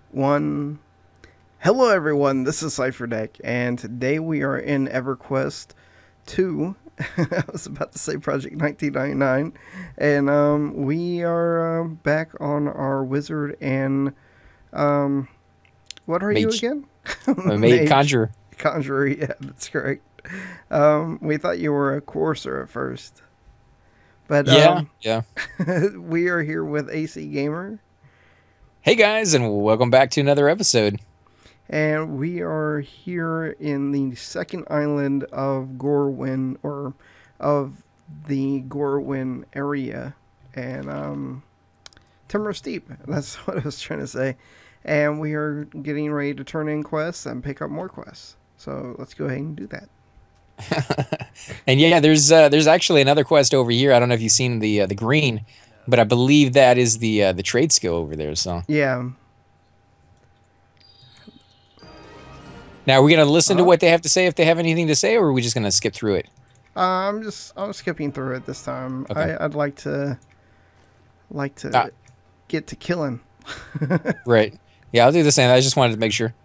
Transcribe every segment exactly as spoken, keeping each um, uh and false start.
One. Hello, everyone. This is Cipher Dec, and today we are in Everquest two. I was about to say Project nineteen ninety-nine, and um, we are uh, back on our wizard and um, what are you Mage. again? I made Mage, conjure. conjurer. Yeah, that's correct. Um, we thought you were a courser at first, but Yeah, um, yeah. we are here with A C Gamer. Hey guys, and welcome back to another episode. And we are here in the second island of Gorwin, or of the Gorwin area. And um, Timber Steep, that's what I was trying to say. And we are getting ready to turn in quests and pick up more quests. So let's go ahead and do that. And yeah, there's uh, there's actually another quest over here. I don't know if you've seen the uh, the green, but I believe that is the uh, the trade skill over there. So Yeah. now we're gonna listen to Uh, what they have to say if they have anything to say, or are we just gonna skip through it? uh, I'm just I'm skipping through it this time. Okay. I, I'd like to like Ah, to get to killing. right. Yeah, I'll do the same. I just wanted to make sure.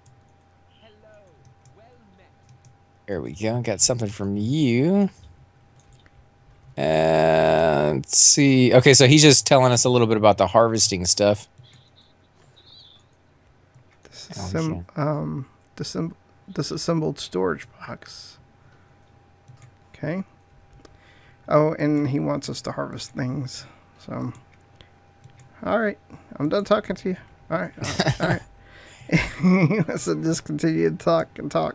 There we go. Got something from you. Uh, let's see. Okay, so he's just telling us a little bit about the harvesting stuff. Oh, Disassemb- yeah. um, disassemb- disassembled storage box. Okay. Oh, and he wants us to harvest things. So, all right, I'm done talking to you. All right, all right. All right. He wants to just continue to talk and talk.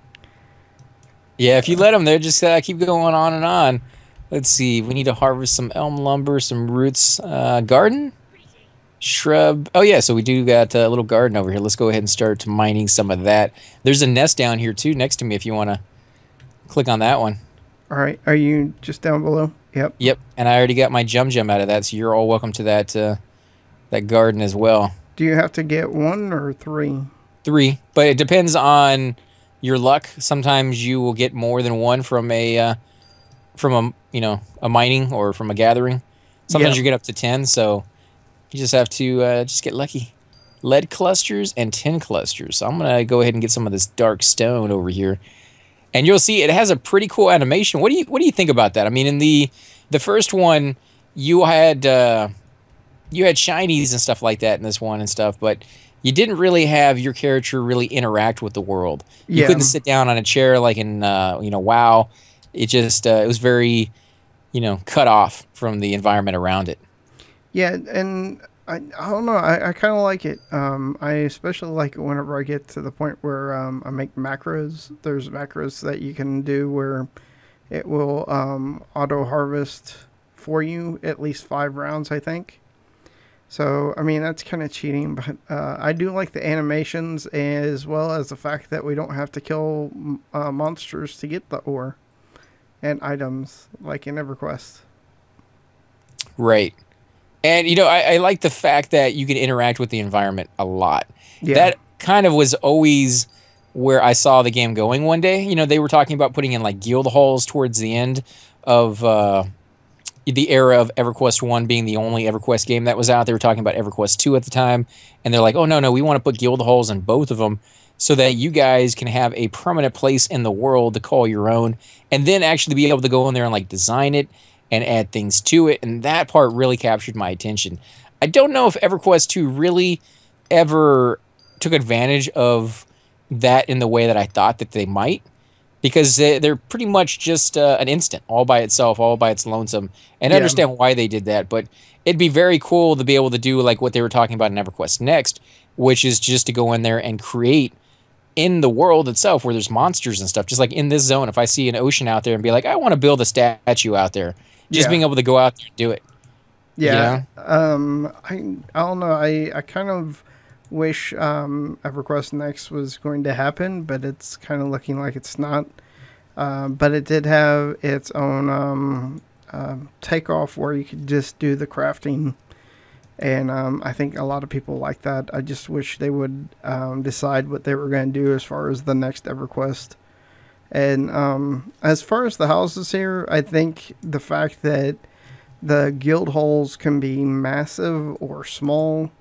Yeah, if you let them, they just uh, keep going on and on. Let's see. We need to harvest some elm lumber, some roots, uh, garden, shrub. Oh yeah, so we do got a little garden over here. Let's go ahead and start mining some of that. There's a nest down here too, next to me. If you want to click on that one. All right, are you just down below? Yep. Yep, and I already got my jum jum out of that, so you're all welcome to that uh, that garden as well. Do you have to get one or three? Three, but it depends on your luck. Sometimes you will get more than one from a uh, from a you know a mining or from a gathering. Sometimes Yeah. you get up to ten, so you just have to uh, just get lucky. Lead clusters and tin clusters. So I'm gonna go ahead and get some of this dark stone over here, and you'll see it has a pretty cool animation. What do you what do you think about that? I mean, in the the first one, you had uh, you had shinies and stuff like that in this one and stuff, but you didn't really have your character really interact with the world. You couldn't Yeah. sit down on a chair like in uh, you know WoW. It just uh, it was very you know cut off from the environment around it. Yeah, and I, I don't know. I, I kind of like it. Um, I especially like it whenever I get to the point where um, I make macros. There's macros that you can do where it will um, auto harvest for you at least five rounds, I think. So, I mean, that's kind of cheating, but uh, I do like the animations as well as the fact that we don't have to kill uh, monsters to get the ore and items like in EverQuest. Right. And you know, I, I like the fact that you can interact with the environment a lot. Yeah. That kind of was always where I saw the game going one day. You know, they were talking about putting in like guild halls towards the end of uh, the era of EverQuest one being the only EverQuest game that was out. They were talking about EverQuest two at the time, and they're like, "Oh no, no, we want to put guild halls in both of them so that you guys can have a permanent place in the world to call your own, and then actually be able to go in there and like design it and add things to it." And that part really captured my attention. I don't know if EverQuest two really ever took advantage of that in the way that I thought that they might, because they- they're pretty much just uh, an instant, all by itself, all by its lonesome. And I Yeah. understand why they did that, but it'd be very cool to be able to do like what they were talking about in EverQuest Next, which is just to go in there and create in the world itself where there's monsters and stuff. Just like in this zone, if I see an ocean out there and be like, I want to build a statue out there, just Yeah. being able to go out there and do it. You Yeah. know? Um, I, I don't know. I, I kind of wish um, EverQuest Next was going to happen, but it's kind of looking like it's not. Um, but it did have its own um, uh, takeoff where you could just do the crafting. And um, I think a lot of people like that. I just wish they would um, decide what they were going to do as far as the next EverQuest. And um, as far as the houses here, I think the fact that the guild halls can be massive or small,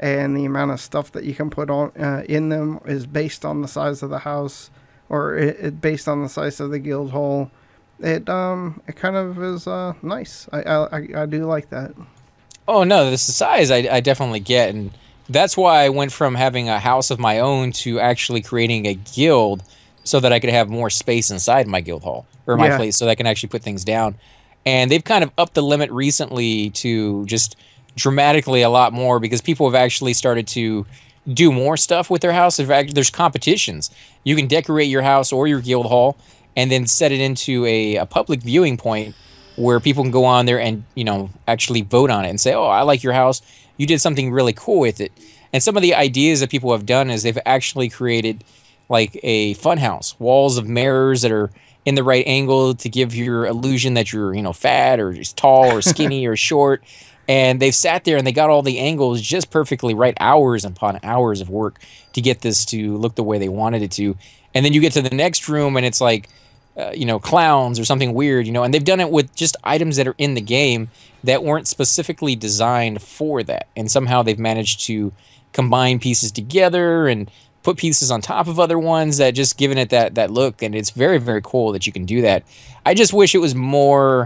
and the amount of stuff that you can put on uh, in them is based on the size of the house, or it, it based on the size of the guild hall. It um it kind of is uh nice. I I, I do like that. Oh no, the size I, I definitely get, and that's why I went from having a house of my own to actually creating a guild, so that I could have more space inside my guild hall or my Yeah. place, so that I can actually put things down. And they've kind of upped the limit recently to just dramatically a lot more, because people have actually started to do more stuff with their house. There's competitions. You can decorate your house or your guild hall and then set it into a, a public viewing point where people can go on there and, you know, actually vote on it and say, oh, I like your house. You did something really cool with it. And some of the ideas that people have done is they've actually created like a fun house, walls of mirrors that are in the right angle to give your illusion that you're, you know, fat or just tall or skinny or short. And they've sat there and they got all the angles just perfectly right, hours upon hours of work to get this to look the way they wanted it to. And then you get to the next room and it's like, uh, you know, clowns or something weird, you know, and they've done it with just items that are in the game that weren't specifically designed for that. And somehow they've managed to combine pieces together and put pieces on top of other ones that just giving it that, that look. And it's very, very cool that you can do that. I just wish it was more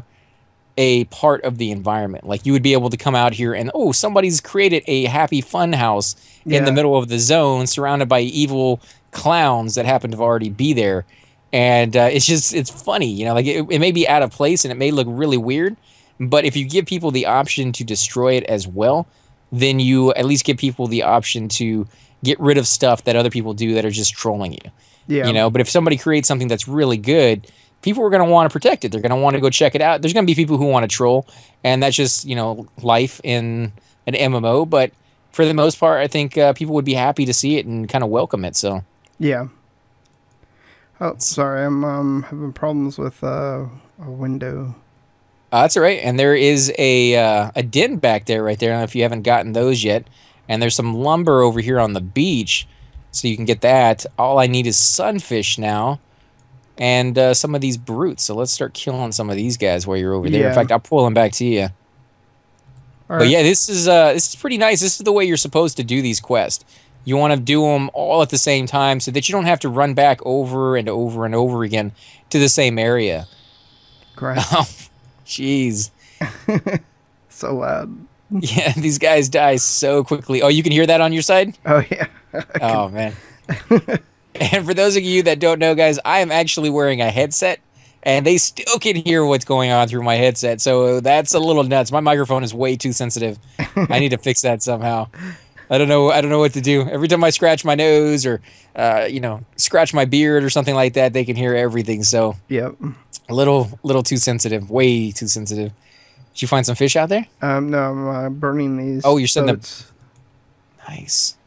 a part of the environment. Like you would be able to come out here and, oh, somebody's created a happy fun house Yeah. in the middle of the zone surrounded by evil clowns that happen to already be there. And uh, it's just, it's funny, you know, like it, it may be out of place and it may look really weird, but if you give people the option to destroy it as well, then you at least give people the option to get rid of stuff that other people do that are just trolling you. Yeah. You know, but if somebody creates something that's really good, people are going to want to protect it. They're going to want to go check it out. There's going to be people who want to troll, and that's just, you know, life in an M M O. But for the most part, I think uh, people would be happy to see it and kind of welcome it. So Yeah. Oh, sorry, I'm um having problems with uh, a window. uh, that's all right. And there is a uh, a den back there, right there. I don't know if you haven't gotten those yet. And there's some lumber over here on the beach, so you can get that. All I need is sunfish now. And uh, some of these brutes. So let's start killing some of these guys while you're over there. Yeah. In fact, I'll pull them back to you. All But right. yeah, this is uh, this is pretty nice. This is the way you're supposed to do these quests. You want to do them all at the same time so that you don't have to run back over and over and over again to the same area. Great. Oh, jeez. So loud. Yeah, these guys die so quickly. Oh, you can hear that on your side? Oh yeah. Oh, man. And for those of you that don't know, guys, I am actually wearing a headset, and they still can hear what's going on through my headset. So that's a little nuts. My microphone is way too sensitive. I need to fix that somehow. I don't know. I don't know what to do. Every time I scratch my nose or, uh, you know, scratch my beard or something like that, they can hear everything. So Yep. a little, little too sensitive. Way too sensitive. Did you find some fish out there? Um. No, I'm uh, burning these. Oh, you're setting up- boats. Nice.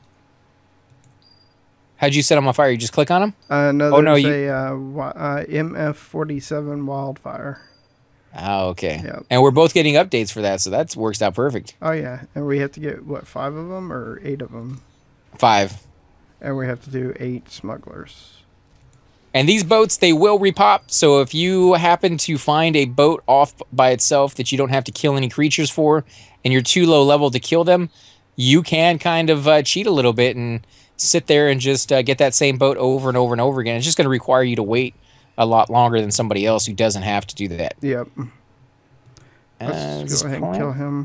How'd you set them on fire? You just click on them? Uh, no, Oh, no, there's you- a uh, wi- uh, M F forty-seven wildfire. Oh, okay. Yep. And we're both getting updates for that, so that works out perfect. Oh yeah, and we have to get what five of them or eight of them, Five. and we have to do eight smugglers. And these boats, they will repop. So if you happen to find a boat off by itself that you don't have to kill any creatures for, and you're too low level to kill them, you can kind of uh, cheat a little bit and sit there and just uh, get that same boat over and over and over again. It's just going to require you to wait a lot longer than somebody else who doesn't have to do that. Yep. Uh, Let's this go ahead and point- kill him.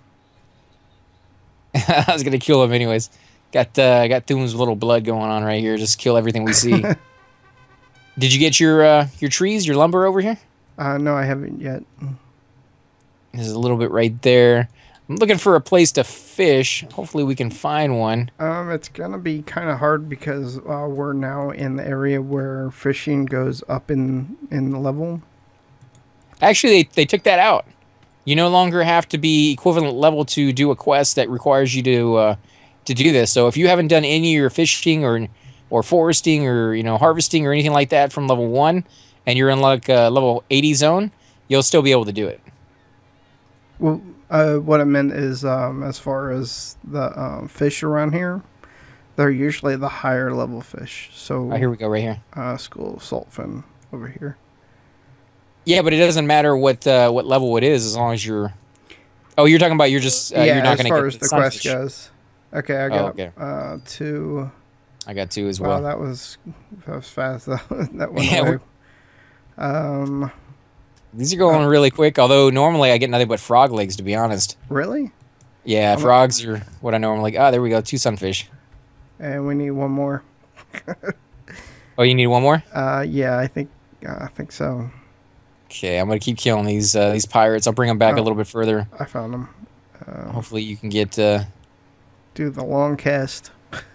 I was going to kill him anyways. Got uh, got Thune's little blood going on right here. Just kill everything we see. Did you get your uh, your trees, your lumber over here? Uh, no, I haven't yet. There's a little bit right there. I'm looking for a place to fish. Hopefully we can find one. Um, it's gonna be kind of hard because uh, we're now in the area where fishing goes up in in level. Actually, they, they took that out. You no longer have to be equivalent level to do a quest that requires you to uh, to do this. So if you haven't done any of your fishing or or foresting or you know harvesting or anything like that from level one, and you're in like a level eighty zone, you'll still be able to do it. Well, uh, what I meant is, um, as far as the um, fish around here, they're usually the higher level fish. So Oh, here we go, right here. uh, school of saltfin over here. Yeah, but it doesn't matter what uh, what level it is as long as you're. Oh, you're talking about you're just uh, yeah, you're not as going far to as get the the quest sunfish. goes. Okay, I Oh, got okay. uh, two. I got two as Wow, well. that was that was fast. That went Yeah, away. we, Um, these are oh, going really quick. Although normally I get nothing but frog legs, to be honest. really? Yeah, I'm a, frogs are what I normally. Ah, there we go. Two sunfish. and we need one more. Oh, you need one more? Uh, yeah, I think uh, I think so. Okay, I'm gonna keep killing these uh, these pirates. I'll bring them back a Oh, little bit further. I found them. Um, Hopefully, you can get. Uh... do the long cast.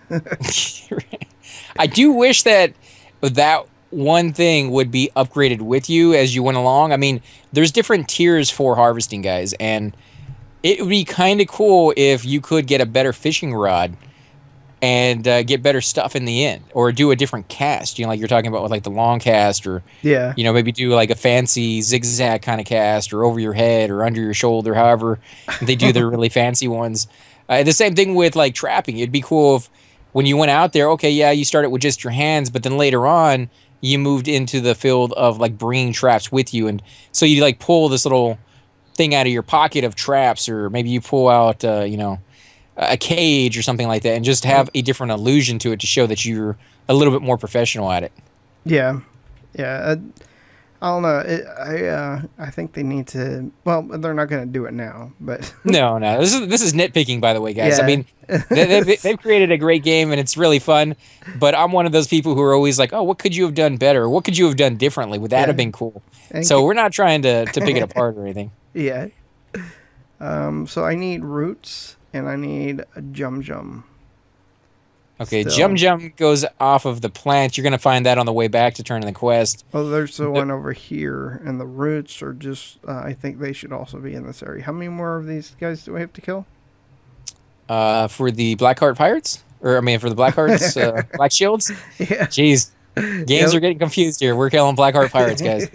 I do wish that that one thing would be upgraded with you as you went along. I mean, there's different tiers for harvesting, guys, and it would be kind of cool if you could get a better fishing rod and uh, get better stuff in the end, or do a different cast. You know, like you're talking about with like the long cast, or Yeah. you know, maybe do like a fancy zigzag kind of cast, or over your head, or under your shoulder. However, they do their really fancy ones. Uh, the same thing with like trapping. It'd be cool if when you went out there, okay, yeah, you started with just your hands, but then later on you moved into the field of like bringing traps with you, and so you like pull this little thing out of your pocket of traps, or maybe you pull out, uh, you know, a cage or something like that, and just have a different illusion to it to show that you're a little bit more professional at it. Yeah. Yeah. I, I don't know. It, I uh, I think they need to. Well, they're not going to do it now, but No, no, this is this is nitpicking, by the way, guys. I yeah. mean, they, they, they've created a great game and it's really fun, but I'm one of those people who are always like, oh, what could you have done better? What could you have done differently? Would that Yeah. have been cool? And So we're not trying to to pick it apart or anything. yeah. Um. So I need roots and I need a jum jum. Okay, Still. Jum Jum goes off of the plant. You're gonna find that on the way back to turn in the quest. Oh, there's the one over here, and the roots are just. Uh, I think they should also be in this area. How many more of these guys do we have to kill? Uh, for the Blackheart Pirates, or I mean, for the Blackhearts, uh, Black Shields. Yeah. Jeez, games Yep. are getting confused here. We're killing Blackheart Pirates, guys.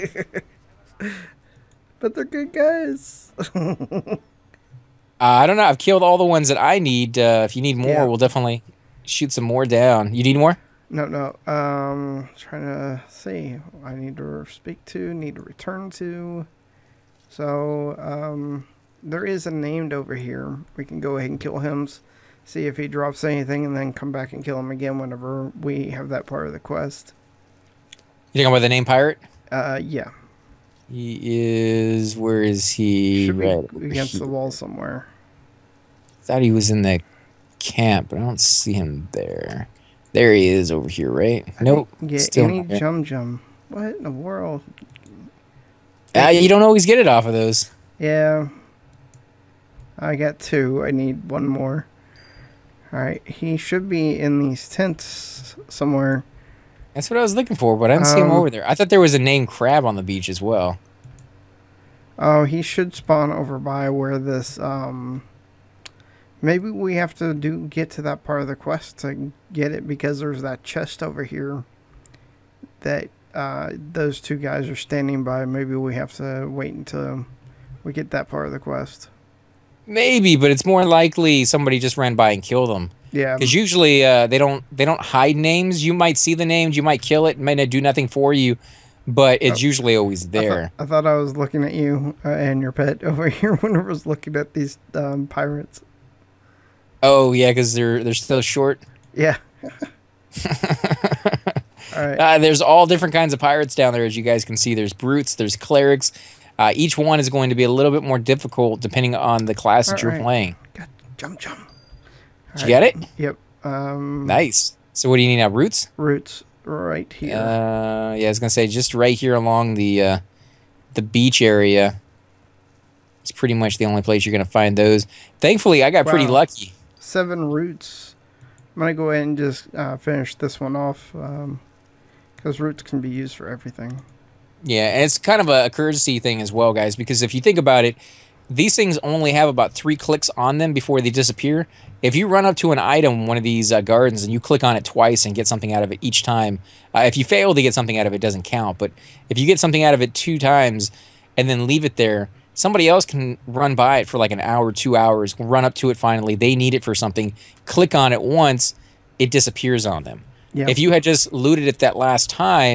But they're good guys. Uh, I don't know. I've killed all the ones that I need. Uh, if you need more, Yeah. we'll definitely shoot some more down. You need more? No, no. Um, trying to see. I need to speak to. Need to return to. So, um, there is a named over here. We can go ahead and kill him. See if he drops anything, and then come back and kill him again whenever we have that part of the quest. You talking about the name pirate? Uh, yeah. He is. Where is he? Should be Right against here. the wall somewhere. Thought he was in the camp, but I don't see him there. There he is over here, right? I Nope. didn't get Still any not there. jum jum. What in the world? Ah, you don't always get it off of those. Yeah. I got two. I need one more. Alright, he should be in these tents somewhere. That's what I was looking for, but I didn't see him Um, over there. I thought there was a named crab on the beach as well. Oh, he should spawn over by where this, um... maybe we have to do get to that part of the quest to get it, because there's that chest over here that uh, those two guys are standing by. Maybe we have to wait until we get that part of the quest. Maybe, but it's more likely somebody just ran by and killed them. Yeah. Because usually uh, they don't they don't hide names. You might see the names, you might kill it, it may not do nothing for you, but it's Oh. usually always I, there. thought, I thought I was looking at you uh, and your pet over here when I was looking at these um, pirates. Oh yeah, because they're they're still short. Yeah. All right. Uh, there's all different kinds of pirates down there, as you guys can see. There's brutes, there's clerics. Uh, each one is going to be a little bit more difficult depending on the class that you're Alright. playing. Got jump jump. Did you get it? Yep. Um, Nice. So what do you need now? Roots? Roots right here. Uh, yeah, I was gonna say just right here along the uh, the beach area. It's pretty much the only place you're gonna find those. Thankfully, I got pretty Wow. lucky. Seven roots. I'm gonna go ahead and just uh, finish this one off, because roots can be used for everything. Yeah, and it's kind of a courtesy thing as well, guys, because if you think about it, these things only have about three clicks on them before they disappear. If you run up to an item, one of these uh, gardens, and you click on it twice and get something out of it each time, uh, if you fail to get something out of it, it doesn't count. But if you get something out of it two times and then leave it there, somebody else can run by it for like an hour, two hours, run up to it finally. They need it for something. Click on it once, it disappears on them. Yeah. If you had just looted it that last time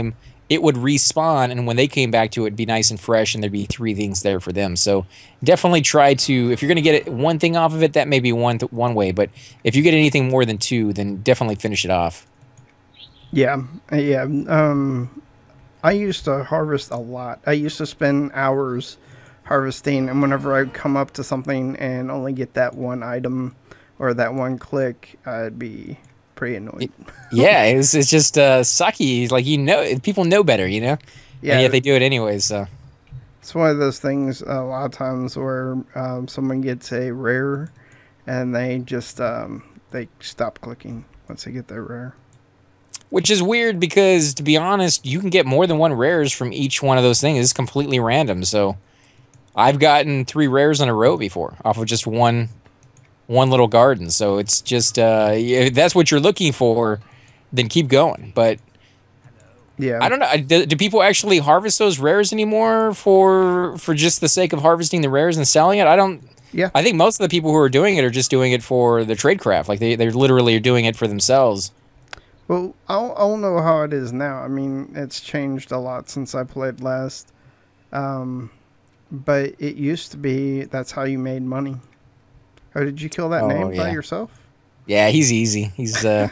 it would respawn, and when they came back to it, it'd be nice and fresh, and there'd be three things there for them. So definitely try to, if you're going to get it, one thing off of it, that may be one th- one way. But if you get anything more than two, then definitely finish it off. Yeah, yeah. Um, I used to harvest a lot. I used to spend hours harvesting, and whenever I come up to something and only get that one item or that one click, I'd be pretty annoyed. Yeah, it's it's just uh, sucky. Like, you know, people know better, you know, and Yeah, yet they do it anyways. So it's one of those things a lot of times where um, someone gets a rare and they just um, they stop clicking once they get their rare. which is weird because, to be honest, you can get more than one rares from each one of those things. It's completely random. So I've gotten three rares in a row before off of just one one little garden. So it's just uh, if that's what you're looking for, then keep going. But Yeah. I don't know. Do, do people actually harvest those rares anymore for for just the sake of harvesting the rares and selling it? I don't. Yeah. I think most of the people who are doing it are just doing it for the trade craft. Like they they literally are doing it for themselves. Well, I don't, I don't know how it is now. I mean, it's changed a lot since I played last. Um, but it used to be that's how you made money. Oh, did you kill that Oh, name by yeah. yourself? Yeah, he's easy. He's uh.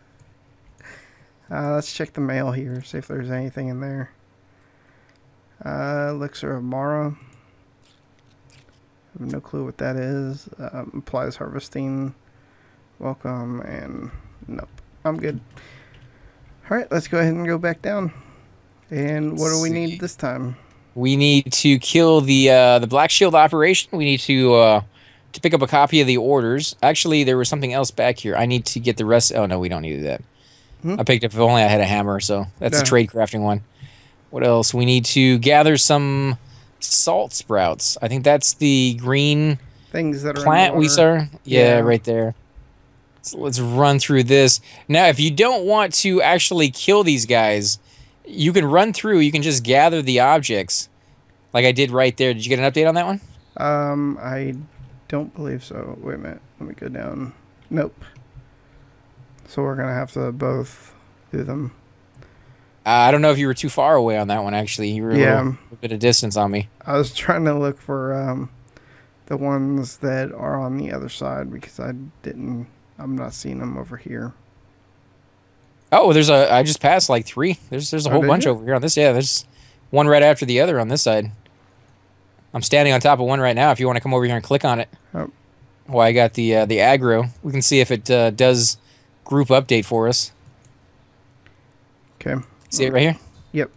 Uh, let's check the mail here, see if there's anything in there. Uh, Elixir of Mara. I have no clue what that is. Um, applies harvesting. Welcome, and nope. I'm good. Alright, let's go ahead and go back down. And what do we See. need this time? We need to kill the uh, the Black Shield operation. We need to uh, to pick up a copy of the orders. Actually, there was something else back here. I need to get the rest. Oh no, we don't need to do that. Hmm? I picked up if only I had a hammer, so that's Yeah. a trade crafting one. What else? We need to gather some salt sprouts. I think that's the green Things that are plant in the we water. saw. Yeah, Yeah. right there. So let's run through this. Now, if you don't want to actually kill these guys, you can run through. You can just gather the objects, like I did right there. Did you get an update on that one? Um, I don't believe so. Wait a minute. Let me go down. Nope. So we're gonna have to both do them. Uh, I don't know if you were too far away on that one, actually. You were a Yeah. little, a bit of distance on me. I was trying to look for um, the ones that are on the other side because I didn't. I'm not seeing them over here. Oh, there's a. I just passed like three. There's there's a Oh, whole did bunch you? over here on this. Yeah, there's one right after the other on this side. I'm standing on top of one right now. If you want to come over here and click on it. Oh. Well, I got the uh, the aggro. We can see if it uh, does group update for us. Okay. See it right here? Yep.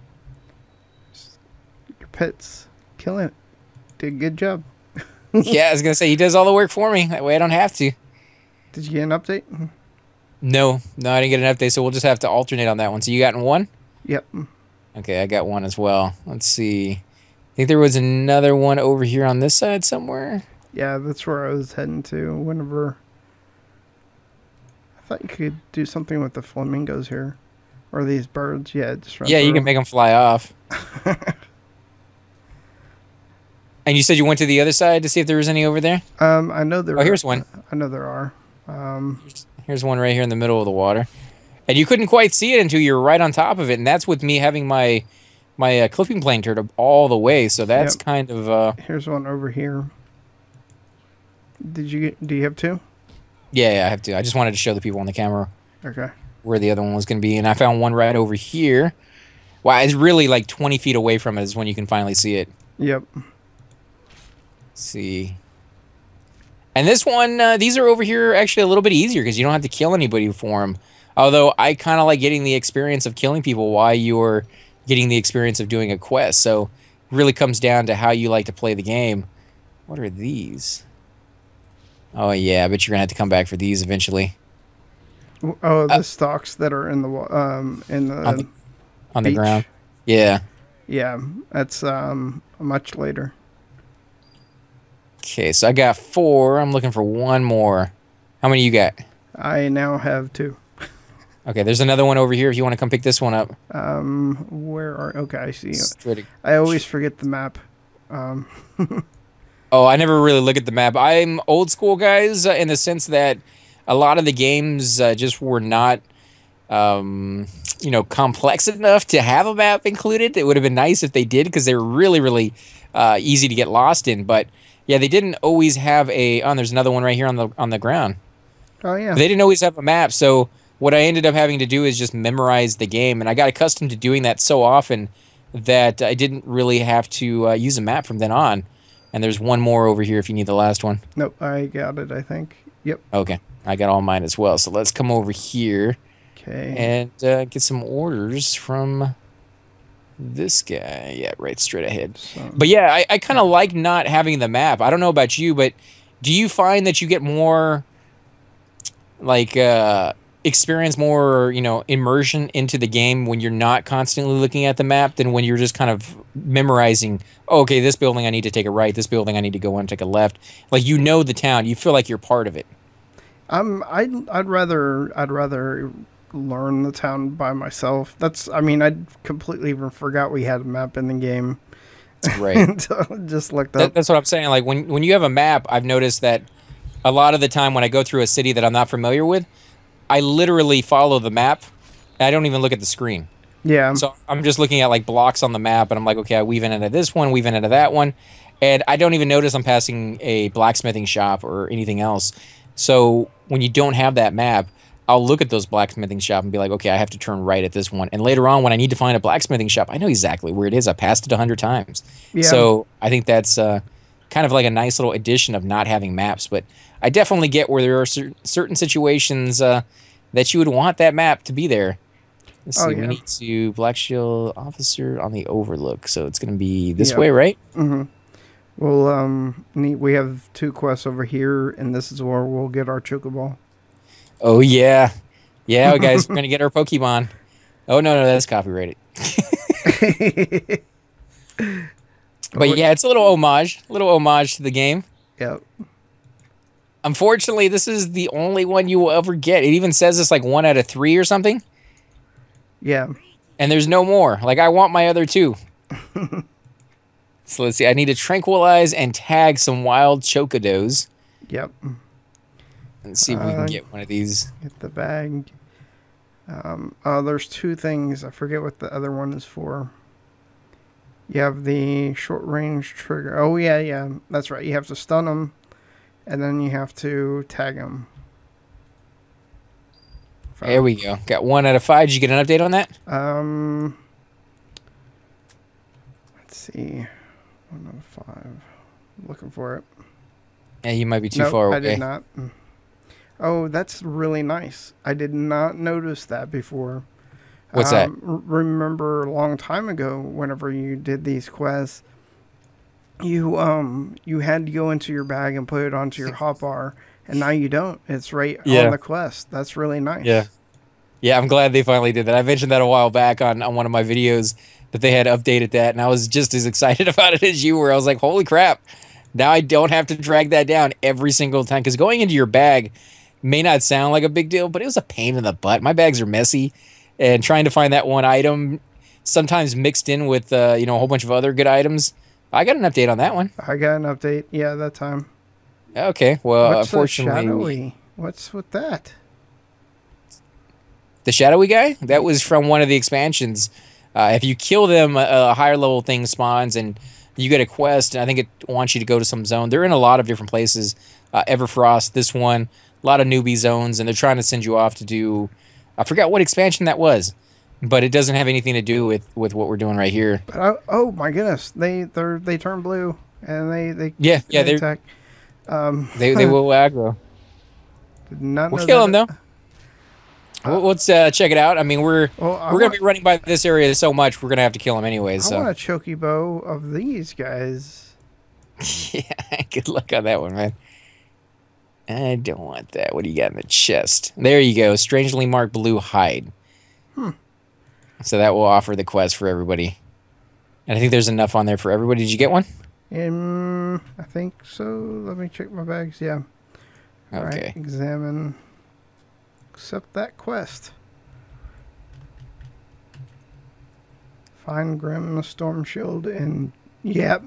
Your pet's killing it. Did a good job. Yeah, I was gonna say he does all the work for me. That way I don't have to. Did you get an update? No, no, I didn't get an update, so we'll just have to alternate on that one. So you got one? Yep. Okay, I got one as well. Let's see. I think there was another one over here on this side somewhere. Yeah, that's where I was heading to whenever. I thought you could do something with the flamingos here. Or these birds. Yeah, just run Yeah, you through can make them fly off. And you said you went to the other side to see if there was any over there? Um, I know there. Oh, here's one. I know there are. Um, Here's one right here in the middle of the water. And you couldn't quite see it until you were right on top of it. And that's with me having my my uh, clipping plane turned up all the way. So that's Yep. kind of... Uh, here's one over here. Did you get? Do you have two? yeah, yeah, I have to. I just wanted to show the people on the camera Okay. where the other one was going to be. And I found one right over here. Wow, it's really like twenty feet away from it is when you can finally see it. Yep. Let's see. And this one, uh, these are over here actually a little bit easier because you don't have to kill anybody for them. Although I kind of like getting the experience of killing people while you're getting the experience of doing a quest. So it really comes down to how you like to play the game. What are these? Oh, yeah, I bet you're going to have to come back for these eventually. Oh, the Uh, stalks that are in the wa- um in the, On the, on the beach. ground. Yeah. Yeah, that's um much later. Okay, so I got four. I'm looking for one more. How many you got? I now have two. Okay, there's another one over here if you want to come pick this one up. Um, where are? Okay, I see. Straight- I always forget the map. Um, Oh, I never really look at the map. I'm old school, guys, uh, in the sense that a lot of the games uh, just were not um, you know, complex enough to have a map included. It would have been nice if they did because they were really, really uh, easy to get lost in. But yeah, they didn't always have a. Oh, and there's another one right here on the on the ground. Oh yeah. But they didn't always have a map, so what I ended up having to do is just memorize the game, and I got accustomed to doing that so often that I didn't really have to uh, use a map from then on. And there's one more over here if you need the last one. Nope, I got it. I think. Yep. Okay, I got all mine as well. So let's come over here. Okay. And uh, get some orders from this guy. Yeah, right straight ahead. So, but yeah, I, I kind of like not having the map. I don't know about you, but do you find that you get more, like, uh, experience more, you know, immersion into the game when you're not constantly looking at the map than when you're just kind of memorizing, oh, okay, this building I need to take a right, this building I need to go and take a left. Like, you know the town. You feel like you're part of it. I'm I'd I'd rather I'd rather learn the town by myself. That's I mean I completely even forgot we had a map in the game. Right. Until I just looked up. That, that's what I'm saying. Like when when you have a map, I've noticed that a lot of the time when I go through a city that I'm not familiar with, I literally follow the map. And I don't even look at the screen. Yeah. So I'm just looking at like blocks on the map, and I'm like, okay, I weave in into this one, weave in into that one, and I don't even notice I'm passing a blacksmithing shop or anything else. So when you don't have that map, I'll look at those blacksmithing shop and be like, okay, I have to turn right at this one. And later on, when I need to find a blacksmithing shop, I know exactly where it is. I passed it a hundred times. Yeah. So I think that's uh, kind of like a nice little addition of not having maps. But I definitely get where there are cer certain situations uh, that you would want that map to be there. Let's see. Oh, yeah. We need to Black Shield Officer on the Overlook. So it's going to be this yep. way, right? Mm-hmm. Well, um, we have two quests over here, and this is where we'll get our Chocoball. Oh, yeah. Yeah, guys, we're going to get our Pokemon. Oh, no, no, that's copyrighted. But yeah, it's a little homage. A little homage to the game. Yep. Unfortunately, this is the only one you will ever get. It even says it's like one out of three or something. Yeah. And there's no more. Like, I want my other two. So let's see. I need to tranquilize and tag some wild Chocodos. Yep. Let's see if uh, we can get one of these. Get the bag. Um, uh, there's two things. I forget what the other one is for. You have the short range trigger. Oh, yeah, yeah. That's right. You have to stun them, and then you have to tag them. Five. There we go. Got one out of five. Did you get an update on that? Um, let's see. One out of five. I'm looking for it. Yeah, you might be too nope, far away. I did not. Oh, that's really nice. I did not notice that before. What's um, that? Remember a long time ago, whenever you did these quests, you um you had to go into your bag and put it onto your hotbar, and now you don't. It's right yeah. on the quest. That's really nice. Yeah, yeah. I'm glad they finally did that. I mentioned that a while back on on one of my videos that they had updated that, and I was just as excited about it as you were. I was like, holy crap! Now I don't have to drag that down every single time, because going into your bag may not sound like a big deal, but it was a pain in the butt. My bags are messy, and trying to find that one item, sometimes mixed in with uh, you know, a whole bunch of other good items. I got an update on that one. I got an update. Yeah, that time. Okay. Well, What's unfortunately, shadowy? What's with that? The shadowy guy? That was from one of the expansions. Uh, if you kill them, a, a higher level thing spawns, and you get a quest, and I think it wants you to go to some zone. They're in a lot of different places. Uh, Everfrost, this one, a lot of newbie zones, and they're trying to send you off to do, I forgot what expansion that was, but it doesn't have anything to do with, with what we're doing right here. But I, oh my goodness, they they they turn blue, and they they yeah yeah they they attack. Um, they they will aggro. Did not we'll know kill that. them though. Uh, Let's uh, check it out. I mean, we're well, we're I gonna want, be running by this area so much, we're gonna have to kill them anyways. I so. want a chocobo of these guys. Yeah, good luck on that one, man. I don't want that. What do you got in the chest? There you go. Strangely marked blue hide. Hmm. So that will offer the quest for everybody. And I think there's enough on there for everybody. Did you get one? Um, I think so. Let me check my bags. Yeah. All okay. right, examine. Accept that quest. Find Grim Storm Shield and yep.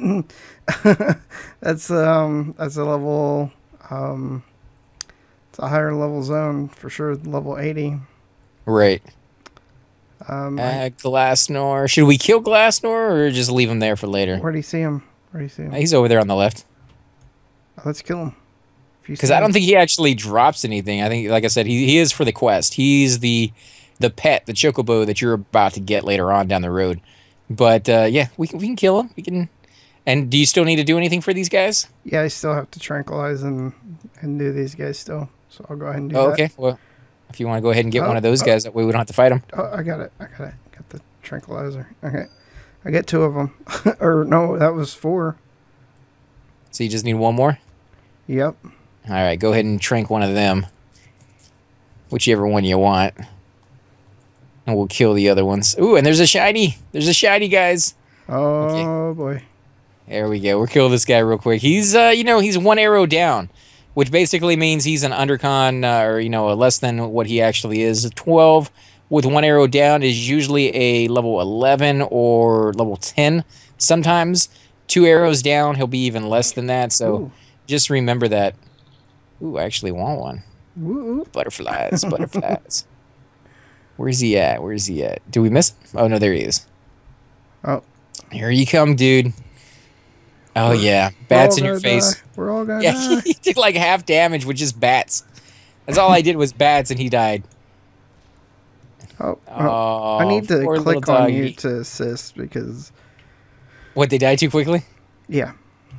that's um that's a level um it's a higher level zone for sure, level eighty. Right. Um, I, Uh, Glassnor. Should we kill Glassnor or just leave him there for later? where do you see him? Where do you see Uh, him? He's over there on the left. Oh, let's kill him. If you Because see I him. don't think he actually drops anything. I think, like I said, he, he is for the quest. He's the the pet, the chocobo that you're about to get later on down the road. But uh, yeah, we can we can kill him. We can. And do you still need to do anything for these guys? Yeah, I still have to tranquilize and and do these guys still. So I'll go ahead and do Oh, that. okay. Well, if you want to go ahead and get Oh, one of those oh. guys, that way we don't have to fight them. Oh, I got it. I got it. Got the tranquilizer. Okay. I get two of them. Or no, that was four. So you just need one more? Yep. All right, go ahead and trank one of them. Whichever one you want. And we'll kill the other ones. Ooh, and there's a shiny. There's a shiny, guys. Oh, Okay. boy. There we go. We'll kill this guy real quick. He's, uh, you know, he's one arrow down, which basically means he's an undercon, uh, or, you know, less than what he actually is. twelve with one arrow down is usually a level eleven or level ten. Sometimes two arrows down, he'll be even less than that. So Ooh. just remember that. Ooh, I actually want one. Woo. Butterflies, butterflies. Where's he at? Where's he at? Do we miss him? Oh, no, there he is. Oh. Here you come, dude. Oh, We're- yeah. We're Bats all in your gonna face. die. We're all gonna Yeah, die. he did like half damage with just bats. That's all I did was bats, and he died. Oh, oh. Oh, I need to poor little click on doggy. you to assist because, What, they died too quickly? yeah.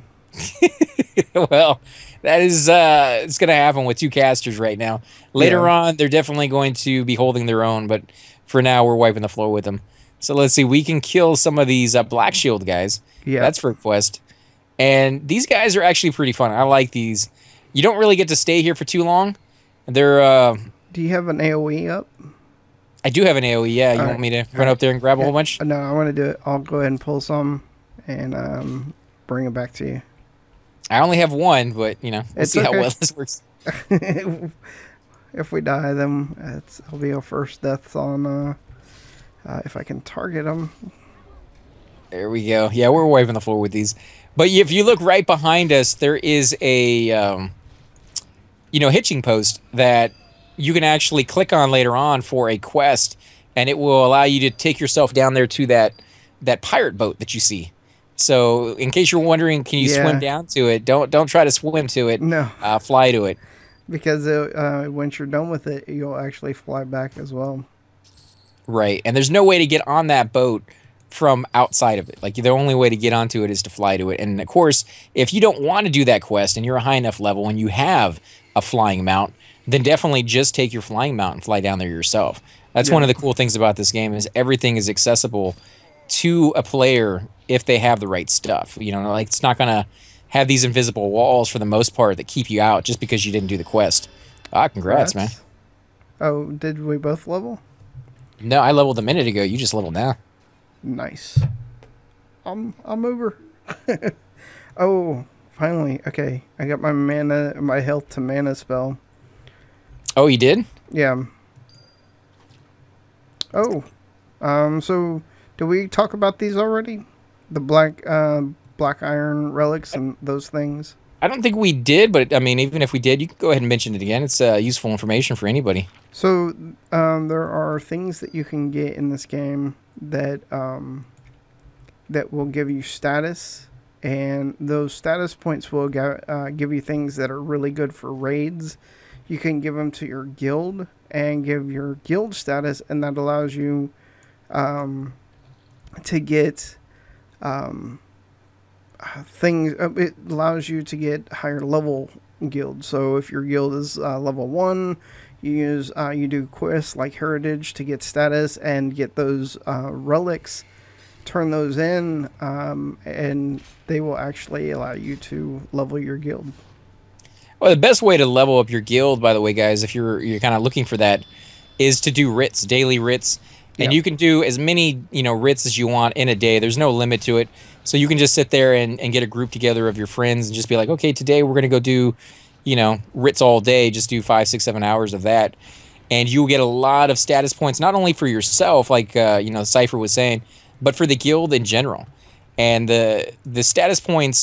Well, that is, uh, it's going to happen with two casters right now. Later Yeah. on, they're definitely going to be holding their own, but for now, we're wiping the floor with them. So let's see, we can kill some of these uh, Black Shield guys. Yeah. That's for a quest. And these guys are actually pretty fun. I like these. You don't really get to stay here for too long. They're, uh, Do you have an AoE up? I do have an AoE, yeah. You All want right. me to All run right. up there and grab a Yeah. whole bunch? No, I want to do it. I'll go ahead and pull some and um, bring it back to you. I only have one, but, you know, we'll It's see how okay. well this works. If we die, then it's, it'll be our first deaths on, uh, uh, if I can target them. There we go. Yeah, we're wiping the floor with these. But if you look right behind us, there is a, um, you know, hitching post that you can actually click on later on for a quest, and it will allow you to take yourself down there to that that pirate boat that you see. So, in case you're wondering, can you Yeah. swim down to it? Don't don't try to swim to it. No, Uh, fly to it. because it, uh, once you're done with it, you'll actually fly back as well. Right, and there's no way to get on that boat from outside of it. Like, the only way to get onto it is to fly to it. And of course, if you don't want to do that quest and you're a high enough level and you have a flying mount, then definitely just take your flying mount and fly down there yourself. That's Yeah. one of the cool things about this game is everything is accessible to a player if they have the right stuff. You know, like, it's not gonna have these invisible walls for the most part that keep you out just because you didn't do the quest. Ah, congrats, man. That's- Oh, did we both level? No, I leveled a minute ago. You just leveled now. Nice. I'm I'm over. Oh, finally. Okay, I got my mana, my health to mana spell. Oh, you did? Yeah. Oh, um. So, did we talk about these already? The black, uh, black iron relics and those things. I don't think we did, but I mean, even if we did, you can go ahead and mention it again. It's uh, useful information for anybody. So, um, there are things that you can get in this game that um, that will give you status, and those status points will go, uh, give you things that are really good for raids. You can give them to your guild and give your guild status, and that allows you um, to get um, things. Uh, it allows you to get higher level guild. So if your guild is uh, level one, you use uh, you do quests like heritage to get status and get those uh, relics. Turn those in, um, and they will actually allow you to level your guild. Well, the best way to level up your guild, by the way, guys, if you're you're kind of looking for that, is to do writs, daily writs, and Yep. you can do as many you know writs as you want in a day. There's no limit to it, so you can just sit there and, and get a group together of your friends and just be like, okay, today we're gonna go do, you know, writs all day. Just do five, six, seven hours of that, and you will get a lot of status points, not only for yourself, like uh, you know, Cipher was saying, but for the guild in general. And the the status points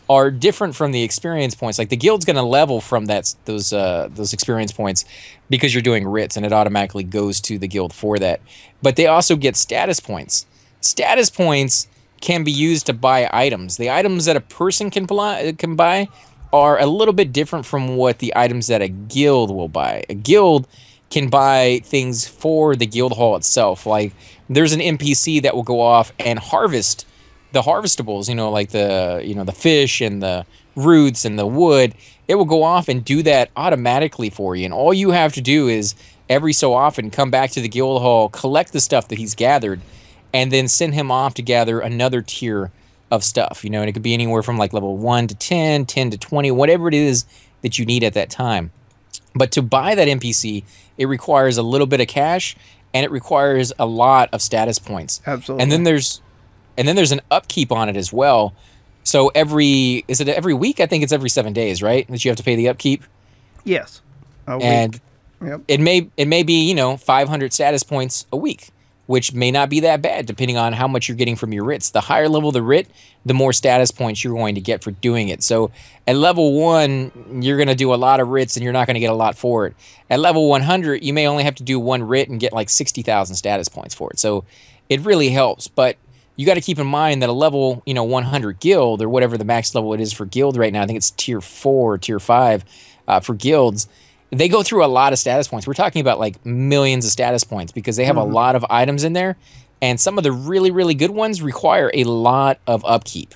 are different from the experience points. Like the guild's going to level from that those uh, those experience points because you're doing writs, and it automatically goes to the guild for that. But they also get status points. Status points can be used to buy items. The items that a person can buy, can buy are a little bit different from what the items that a guild will buy. A guild can buy things for the guild hall itself. Like there's an N P C that will go off and harvest the harvestables, you know, like the, you know, the fish and the roots and the wood. It will go off and do that automatically for you. And all you have to do is every so often come back to the guild hall, collect the stuff that he's gathered, and then send him off to gather another tier of stuff, you know, and it could be anywhere from like level one to ten, ten to twenty, whatever it is that you need at that time. But to buy that N P C, it requires a little bit of cash, and it requires a lot of status points. Absolutely. And then there's and then there's an upkeep on it as well. So every is it every week? I think it's every seven days, right? That you have to pay the upkeep. Yes. A and week. Yep. it may it may be, you know, five hundred status points a week, which may not be that bad depending on how much you're getting from your writs. The higher level the writ, the more status points you're going to get for doing it. So at level one, you're going to do a lot of writs and you're not going to get a lot for it. At level one hundred, you may only have to do one writ and get like sixty thousand status points for it. So it really helps. But you got to keep in mind that a level, you know, one hundred guild or whatever the max level it is for guild right now, I think it's tier four or tier five uh, for guilds. They go through a lot of status points. We're talking about like millions of status points because they have mm-hmm. a lot of items in there. And some of the really, really good ones require a lot of upkeep.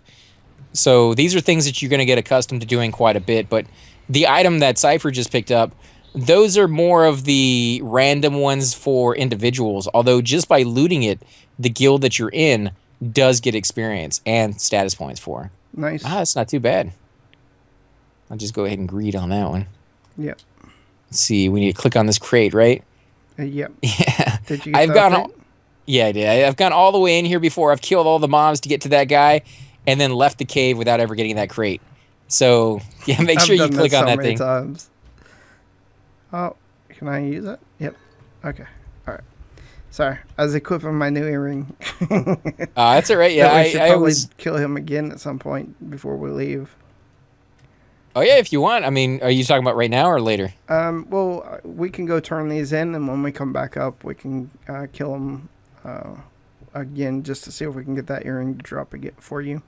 So these are things that you're going to get accustomed to doing quite a bit. But the item that Cipher just picked up, those are more of the random ones for individuals. Although just by looting it, the guild that you're in does get experience and status points for. Nice. Ah, that's not too bad. I'll just go ahead and greed on that one. Yep. Let's see, we need to click on this crate, right? Uh, yep. Yeah. Did you get I've that gone crate? all, yeah, I did. I- I've gone all the way in here before. I've killed all the mobs to get to that guy and then left the cave without ever getting that crate. So, yeah, make I've sure you done click this on so that many thing. Times. Oh, can I use it? Yep. Okay. All right. Sorry, I was equipping my new earring. Uh, that's all right. Yeah, But we I, should I probably was. kill him again at some point before we leave. Oh yeah, if you want. I mean, are you talking about right now or later? Um, well, uh, we can go turn these in, and when we come back up, we can uh, kill them uh, again just to see if we can get that earring to drop again for you.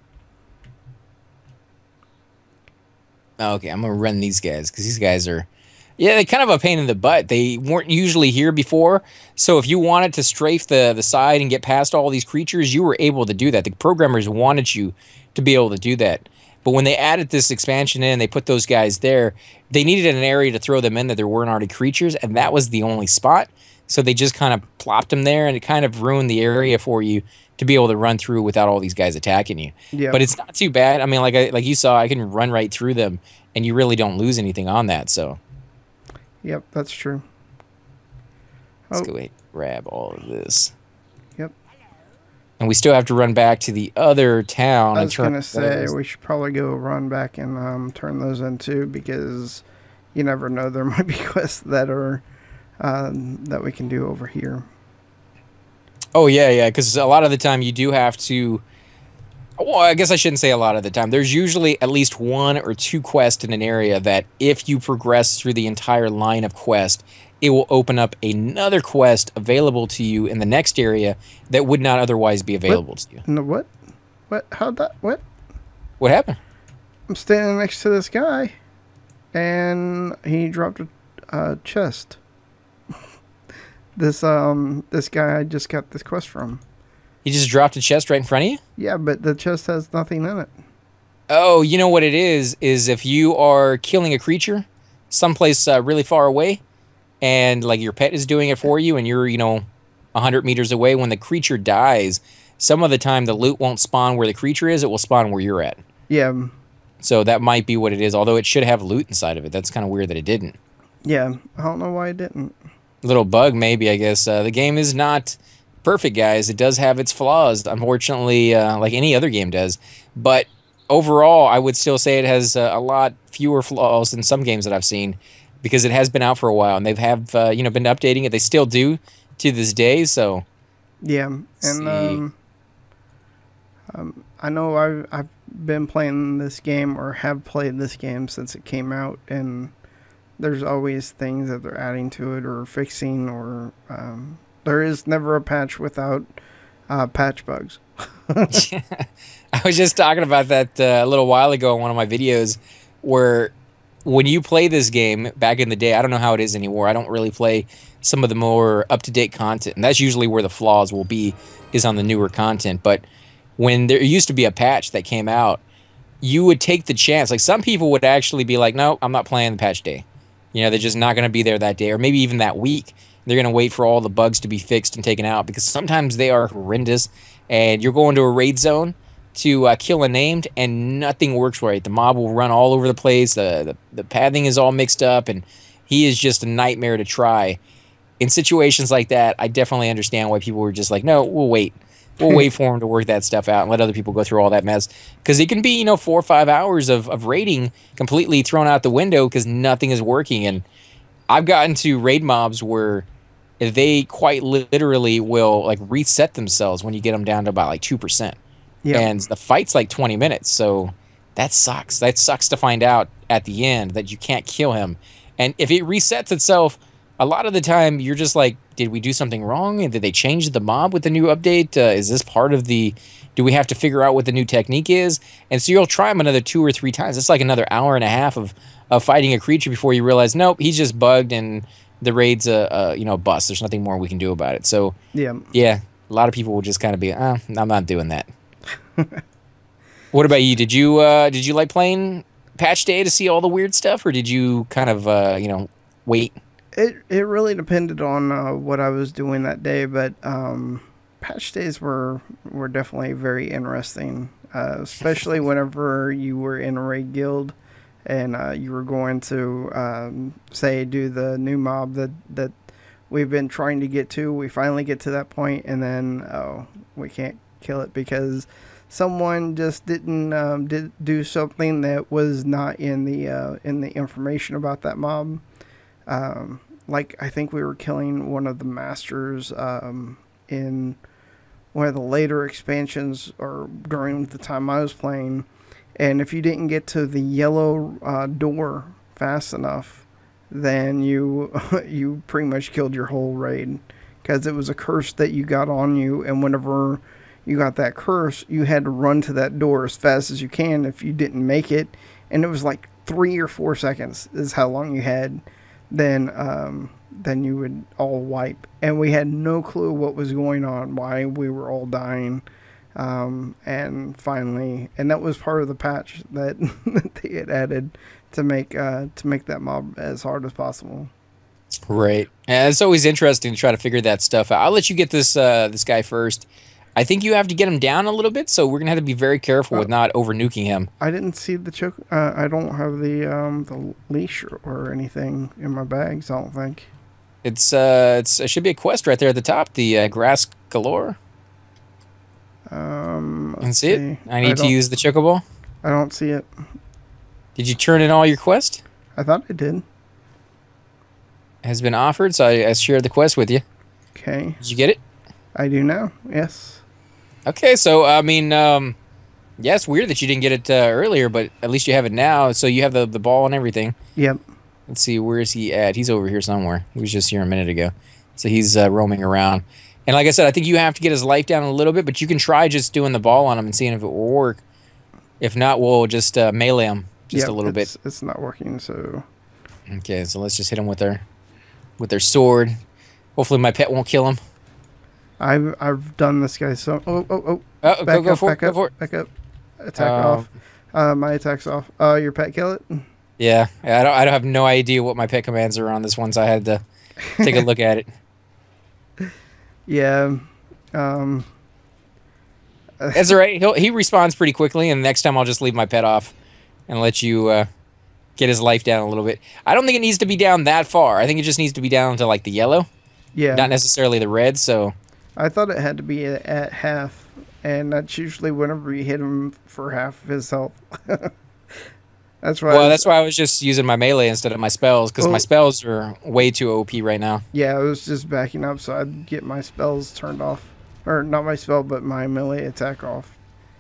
Okay, I'm gonna run these guys because these guys are, yeah, they're kind of a pain in the butt. They weren't usually here before, so if you wanted to strafe the the side and get past all these creatures, you were able to do that. The programmers wanted you to be able to do that. But when they added this expansion in, they put those guys there, they needed an area to throw them in that there weren't already creatures, and that was the only spot. So they just kind of plopped them there, and it kind of ruined the area for you to be able to run through without all these guys attacking you. Yeah. But it's not too bad. I mean, like I, like you saw, I can run right through them, and you really don't lose anything on that. So Yep, that's true. let's Oh. go ahead and grab all of this. Yep. And we still have to run back to the other town. I and was turn gonna say those. we should probably go run back and um, turn those in too, because you never know, there might be quests that are um, that we can do over here. Oh, yeah, yeah, because a lot of the time you do have to... Well, I guess I shouldn't say a lot of the time. There's usually at least one or two quests in an area that if you progress through the entire line of quest, it will open up another quest available to you in the next area that would not otherwise be available What? to you. No, what? What? How'd that? What? What happened? I'm standing next to this guy, and he dropped a uh, chest. this um this guy I just got this quest from. He just dropped a chest right in front of you? Yeah, but the chest has nothing in it. Oh, you know what it is, is if you are killing a creature someplace uh, really far away, and like your pet is doing it for you, and you're, you know, one hundred meters away, when the creature dies, some of the time the loot won't spawn where the creature is, it will spawn where you're at. Yeah. So that might be what it is, although it should have loot inside of it. That's kind of weird that it didn't. Yeah, I don't know why it didn't. Little bug, maybe, I guess. Uh, the game is not perfect, guys. It does have its flaws, unfortunately, uh, like any other game does. But overall, I would still say it has uh, a lot fewer flaws than some games that I've seen, because it has been out for a while, and they've have uh, you know, been updating it. They still do to this day. So Yeah, and see. um, I know I've, I've been playing this game or have played this game since it came out, and there's always things that they're adding to it or fixing, or um, there is never a patch without uh, patch bugs. I was just talking about that uh, a little while ago in one of my videos where when you play this game back in the day, I don't know how it is anymore. I don't really play some of the more up-to-date content, and that's usually where the flaws will be, is on the newer content. But when there used to be a patch that came out, you would take the chance. Like, some people would actually be like, no, I'm not playing the patch day. You know, they're just not going to be there that day, or maybe even that week. They're going to wait for all the bugs to be fixed and taken out, because sometimes they are horrendous, and you're going to a raid zone to uh, kill a named, and nothing works right. The mob will run all over the place. The, the, the pathing is all mixed up, and he is just a nightmare to try. In situations like that, I definitely understand why people were just like, no, we'll wait. We'll wait for him to work that stuff out and let other people go through all that mess. Because it can be, you know, four or five hours of, of raiding completely thrown out the window because nothing is working. And I've gotten to raid mobs where they quite literally will like reset themselves when you get them down to about like two percent. Yeah. And the fight's like twenty minutes. So that sucks. That sucks to find out at the end that you can't kill him. And if it resets itself, a lot of the time you're just like, did we do something wrong? And did they change the mob with the new update? Uh, is this part of the, do we have to figure out what the new technique is? And so you'll try him another two or three times. It's like another hour and a half of, of fighting a creature before you realize, nope, he's just bugged and the raid's a, a you know, bust. There's nothing more we can do about it. So yeah, yeah, a lot of people will just kind of be, ah, I'm not doing that. What about you? Did you uh, did you like playing patch day to see all the weird stuff, or did you kind of uh, you know, wait? It it really depended on uh, what I was doing that day, but um, patch days were were definitely very interesting, uh, especially whenever you were in a raid guild and uh, you were going to um, say do the new mob that that we've been trying to get to. We finally get to that point, and then oh, we can't kill it because someone just didn't um, did do something that was not in the uh, in the information about that mob. Um, like I think we were killing one of the masters um, in one of the later expansions or during the time I was playing, and if you didn't get to the yellow uh, door fast enough, then you you pretty much killed your whole raid, because it was a curse that you got on you, and whenever you got that curse, you had to run to that door as fast as you can. If you didn't make it, and it was like three or four seconds is how long you had, then um, then you would all wipe. And we had no clue what was going on, why we were all dying. Um, and finally, and that was part of the patch that, that they had added to make uh, to make that mob as hard as possible. Right. And it's always interesting to try to figure that stuff out. I'll let you get this uh, this guy first. I think you have to get him down a little bit, so we're gonna have to be very careful uh, with not over nuking him. I didn't see the choke. Uh, I don't have the um, the leash or, or anything in my bags. I don't think. It's uh, it's it should be a quest right there at the top. The uh, grass galore. Um, you can see, see it. I need I to use the chocobo. I don't see it. Did you turn in all your quest? I thought I did. It has been offered, so I, I shared the quest with you. Okay. Did you get it? I do now. Yes. Okay, so I mean, um, yeah, it's weird that you didn't get it uh, earlier, but at least you have it now. So you have the the ball and everything. Yep. Let's see, where is he at? He's over here somewhere. He was just here a minute ago, so he's uh, roaming around. And like I said, I think you have to get his life down a little bit, but you can try just doing the ball on him and seeing if it will work. If not, we'll just uh, melee him just yep, a little it's, bit. It's not working, so. Okay, so let's just hit him with our with their sword. Hopefully, my pet won't kill him. I've I've done this guy so. Oh oh oh. Oh, back go, go up, for back it, up, go for it. Back up. Attack uh, off. Uh, my attack's off. Uh, your pet kill it. Yeah, I don't. I don't have no idea what my pet commands are on this one, so I had to take a look at it. Yeah. Um. That's all right. He'll, he responds pretty quickly, and next time I'll just leave my pet off and let you uh, get his life down a little bit. I don't think it needs to be down that far. I think it just needs to be down to like the yellow. Yeah. Not necessarily the red. So. I thought it had to be at, at half, and that's usually whenever you hit him for half of his health. That's why. Well, was, that's why I was just using my melee instead of my spells, because well, my spells are way too O P right now. Yeah, I was just backing up so I'd get my spells turned off. Or not my spell, but my melee attack off.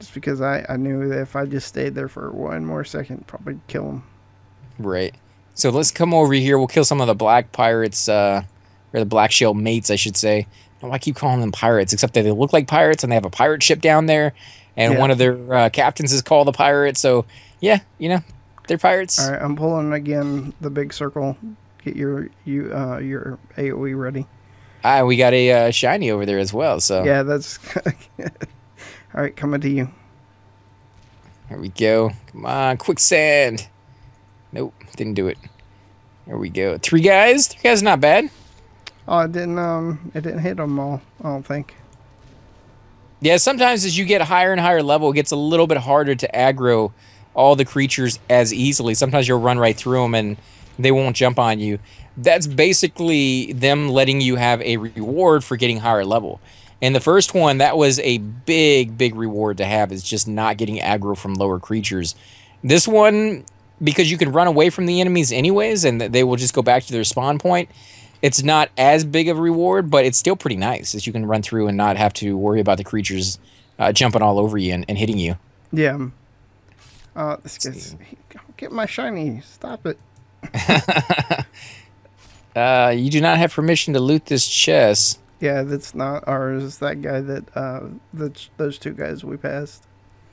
Just because I, I knew that if I just stayed there for one more second, probably kill him. Right. So let's come over here. We'll kill some of the black pirates, uh, or the black shell mates, I should say. Oh, I keep calling them pirates, except that they look like pirates, and they have a pirate ship down there, and Yeah. one of their uh, captains is called a pirate. So yeah, you know, they're pirates. All right, I'm pulling again the big circle. Get your you uh your A O E ready. Ah, we got a uh, shiny over there as well. So Yeah, that's all right. Coming to you. here we go. Come on, quicksand. Nope, didn't do it. There we go. Three guys. Three guys, not bad. Oh, it didn't um it didn't hit them all. I don't think. Yeah, sometimes as you get higher and higher level, it gets a little bit harder to aggro all the creatures as easily. Sometimes you'll run right through them and they won't jump on you. That's basically them letting you have a reward for getting higher level. And the first one, that was a big, big reward to have, is just not getting aggro from lower creatures. This one, because you can run away from the enemies anyways, and they will just go back to their spawn point, it's not as big of a reward, but it's still pretty nice, as you can run through and not have to worry about the creatures uh, jumping all over you and, and hitting you. Yeah. Uh, this gets get my shiny. Stop it. uh, you do not have permission to loot this chest. Yeah, that's not ours. It's that guy that uh, that's those two guys we passed.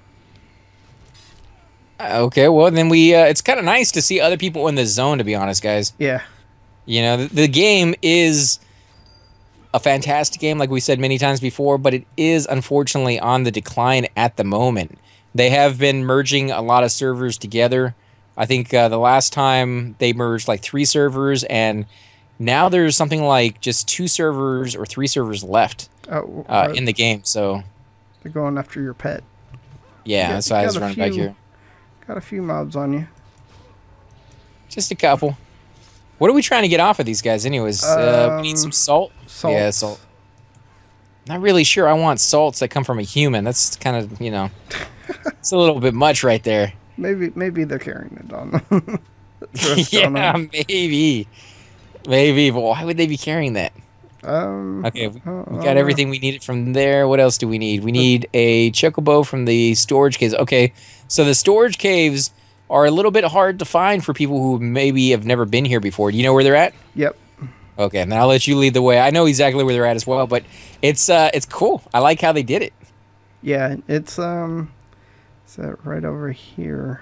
Okay, well then we. Uh, it's kind of nice to see other people in the zone, to be honest, guys. Yeah. You know, the, the game is a fantastic game, like we said many times before, but it is unfortunately on the decline at the moment. They have been merging a lot of servers together. I think uh, the last time they merged like three servers, and now there's something like just two servers or three servers left Oh, uh, uh, in the game. So they're going after your pet. yeah, You that's got- why I you was got a running back few- here. Got a few mobs on you. Just a couple. What are we trying to get off of these guys anyways? uh, we need Um, some salt. Salt. Yeah, salt. Not really sure I want salts that come from a human. That's kind of, you know, it's a little bit much right there. Maybe maybe they're carrying it on them. Thrust Yeah, on them. maybe. Maybe, but why would they be carrying that? Um. Okay, we, uh, we uh, got everything we needed from there. What else do we need? We need a chocobo from the storage caves. Okay, so the storage caves are a little bit hard to find for people who maybe have never been here before. Do you know where they're at? Yep. Okay, and then I'll let you lead the way. I know exactly where they're at as well, but it's uh, it's cool. I like how they did it. Yeah. It's um. Is that right over here?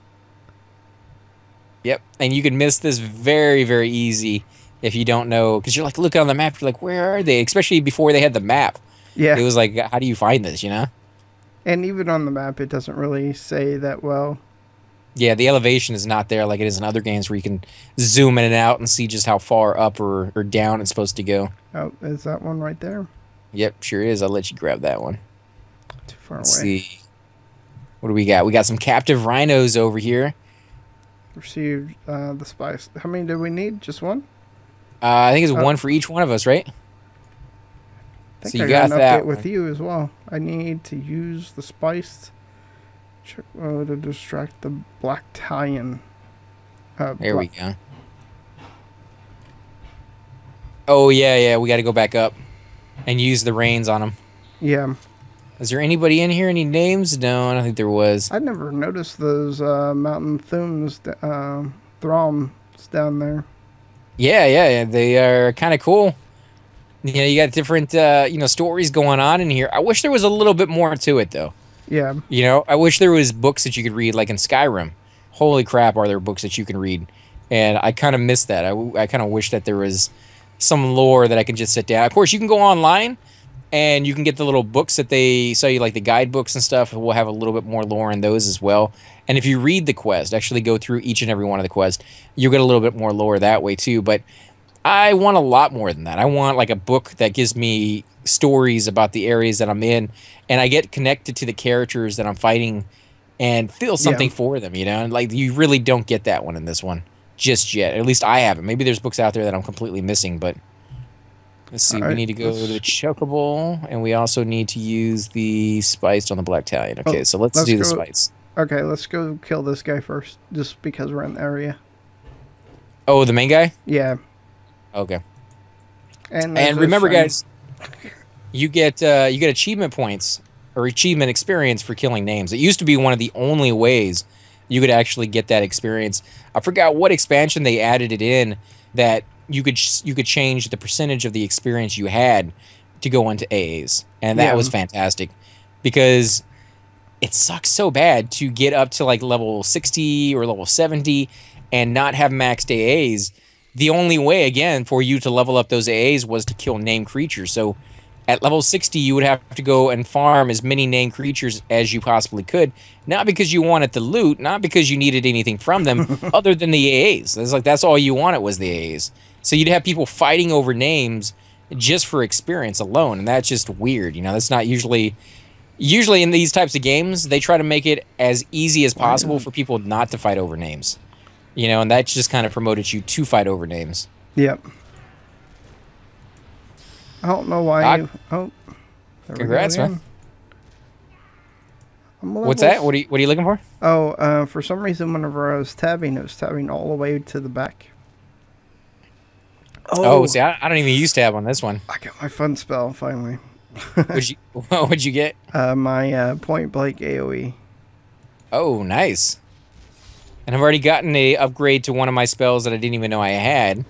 Yep, and you can miss this very, very easy if you don't know, because you're like looking on the map, you're like, where are they? Especially before they had the map. Yeah. It was like, how do you find this, you know? And even on the map, it doesn't really say that well. Yeah, the elevation is not there like it is in other games where you can zoom in and out and see just how far up or, or down it's supposed to go. Oh, is that one right there? Yep, sure is. I'll let you grab that one. Too far Let's away. see. What do we got? We got some captive rhinos over here. Received uh, the spice. How many do we need? Just one? Uh, I think it's Oh. one for each one of us, right? I think So you I got got an that update with one. you as well. I need to use the spice ch- uh, to distract the black talon. Uh, There we black- go. Oh, yeah, yeah. We got to go back up and use the reins on them. Yeah, Is there anybody in here? Any names? No, I don't think there was. I never noticed those uh, mountain thumes, uh, throms down there. Yeah, yeah, yeah. They are kind of cool. You know, you got different, uh, you know, stories going on in here. I wish there was a little bit more to it, though. Yeah, You know, I wish there was books that you could read, like in Skyrim. Holy crap, are there books that you can read? And I kind of miss that. I, w- I kind of wish that there was some lore that I can just sit down. Of course, you can go online, and you can get the little books that they sell you, like the guidebooks and stuff. We'll have a little bit more lore in those as well. And if you read the quest, actually go through each and every one of the quests, you'll get a little bit more lore that way too. But I want a lot more than that. I want like a book that gives me stories about the areas that I'm in, and I get connected to the characters that I'm fighting and feel something Yeah. for them, you know? And like you really don't get that one in this one just yet. At least I haven't. Maybe there's books out there that I'm completely missing, but let's see. All We right, need to go let's- to the chocobo, and we also need to use the spice on the black talon. Okay, Oh, so let's, let's do the go- spice. Okay, let's go kill this guy first, just because we're in the area. Oh, the main guy? Yeah, Okay. and there's And a remember, shiny- guys, you get uh, you get achievement points, or or achievement experience for killing names. It used to be one of the only ways you could actually get that experience. I forgot what expansion they added it in that you could you could change the percentage of the experience you had to go into A As, and that Yeah. was fantastic because it sucks so bad to get up to like level sixty or level seventy and not have maxed A As. The only way, again, for you to level up those A As was to kill named creatures. So at level sixty, you would have to go and farm as many named creatures as you possibly could. Not because you wanted the loot, not because you needed anything from them, other than the A As. It's like that's all you wanted was the A As. So you'd have people fighting over names just for experience alone, and that's just weird. You know, that's not usually... Usually in these types of games, they try to make it as easy as possible for people not to fight over names. You know, and that just kind of promoted you to fight over names. Yep. I don't know why. Doc, You, oh, there congrats, we go man. again. I'm What's level that? What are you, what are you looking for? Oh, uh, for some reason, whenever I was tabbing, it was tabbing all the way to the back. Oh, see, I, I don't even use tab on this one. I got my fun spell finally. What'd you, what'd you get? Uh, my uh, point blank AoE. Oh, nice. And I've already gotten a upgrade to one of my spells that I didn't even know I had.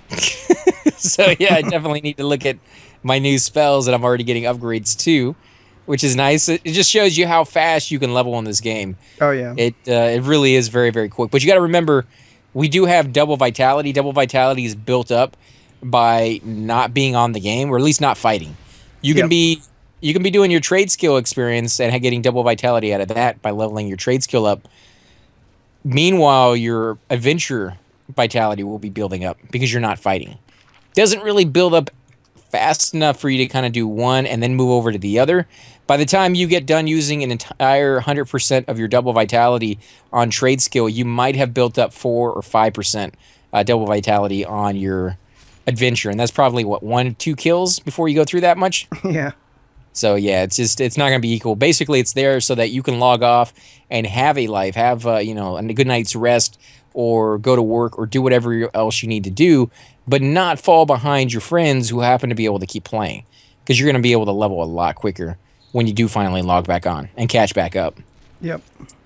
So yeah, I definitely need to look at my new spells that I'm already getting upgrades to, which is nice. It, it just shows you how fast you can level in this game. Oh yeah. It uh, it really is very, very quick. But you got to remember, we do have double vitality. Double vitality is built up by not being on the game, or at least not fighting. You can Yep. be you can be doing your trade skill experience and getting double vitality out of that by leveling your trade skill up. Meanwhile, your adventure vitality will be building up because you're not fighting. Doesn't really build up fast enough for you to kind of do one and then move over to the other. By the time you get done using an entire one hundred percent of your double vitality on trade skill, you might have built up four or five percent uh, double vitality on your adventure. And that's probably, what, one, two kills before you go through that much? Yeah. So yeah, it's just it's not going to be equal. Basically, it's there so that you can log off and have a life, have uh, you know, a good night's rest, or go to work, or do whatever else you need to do, but not fall behind your friends who happen to be able to keep playing, because you're going to be able to level a lot quicker when you do finally log back on and catch back up. Yep.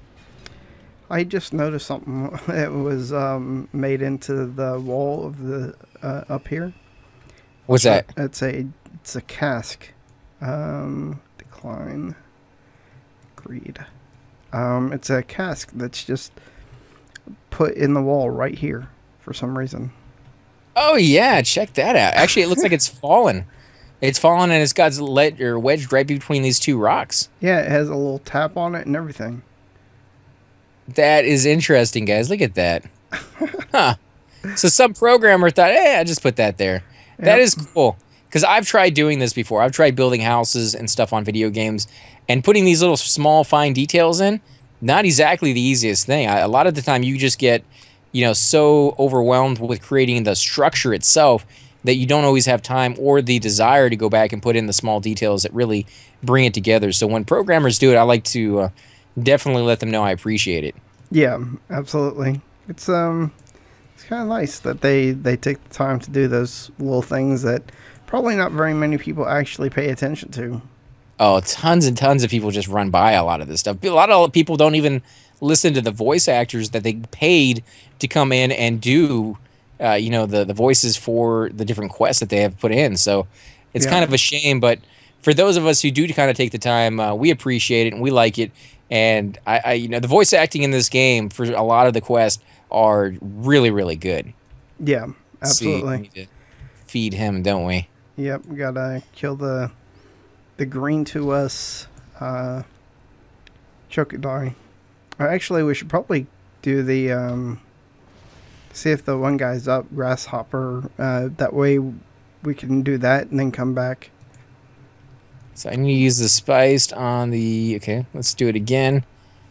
I just noticed something. It was um, made into the wall of the uh, up here. What's that? It's a it's a cask. Um, decline. Greed. Um, it's a cask that's just put in the wall right here for some reason. Oh yeah, check that out. Actually, it looks like it's fallen. It's fallen and it's got led or wedged right between these two rocks. Yeah, it has a little tap on it and everything. That is interesting, guys. Look at that. Huh. So some programmer thought, hey, I just put that there. That Yep. is cool. Because I've tried doing this before. I've tried building houses and stuff on video games, and putting these little small, fine details in, not exactly the easiest thing. I, a lot of the time you just get, you know, so overwhelmed with creating the structure itself that you don't always have time or the desire to go back and put in the small details that really bring it together. So when programmers do it, I like to uh, definitely let them know I appreciate it. Yeah, absolutely. It's um, it's kind of nice that they they take the time to do those little things that probably not very many people actually pay attention to. Oh, tons and tons of people just run by a lot of this stuff. A lot of people don't even listen to the voice actors that they paid to come in and do, uh, you know, the, the voices for the different quests that they have put in. So it's Yeah. kind of a shame, but for those of us who do kind of take the time, uh, we appreciate it and we like it. And I, I, you know, the voice acting in this game for a lot of the quests are really, really good. Yeah, Let's see, we absolutely. need to feed him, don't we? Yep, we gotta kill the the green to us uh, Chocodile. Or actually, we should probably do the um, see if the one guy's up, Grasshopper. Uh, that way, we can do that and then come back. So I need to use the spiced on the... Okay, let's do it again.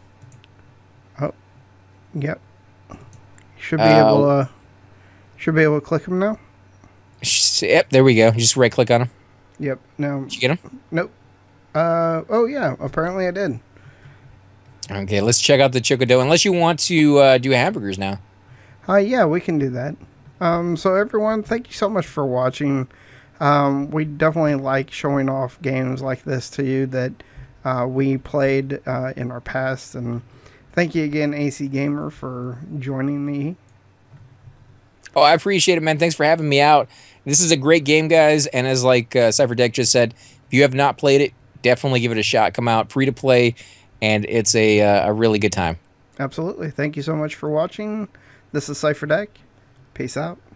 Yep. Should be Uh, able to. Should be able to click him now. Sh- Yep, there we go. You just right click on him. Yep. Now. Did you get him? Nope. Uh. Oh yeah. Apparently I did. Okay, let's check out the Chocodo. Unless you want to uh, do hamburgers now. Uh. Yeah, we can do that. Um. So everyone, thank you so much for watching. Um. We definitely like showing off games like this to you that uh, we played uh, in our past. And thank you again, A C Gamer, for joining me. Oh, I appreciate it, man. Thanks for having me out. This is a great game, guys. And as like uh, Cipher Dec just said, if you have not played it, definitely give it a shot. Come out, free to play, and it's a uh, a really good time. Absolutely. Thank you so much for watching. This is Cipher Dec. Peace out.